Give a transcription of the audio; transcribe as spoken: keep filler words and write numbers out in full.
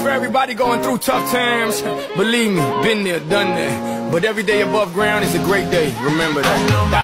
for everybody going through tough times. Believe me, been there, done that. But every day above ground is a great day. Remember that.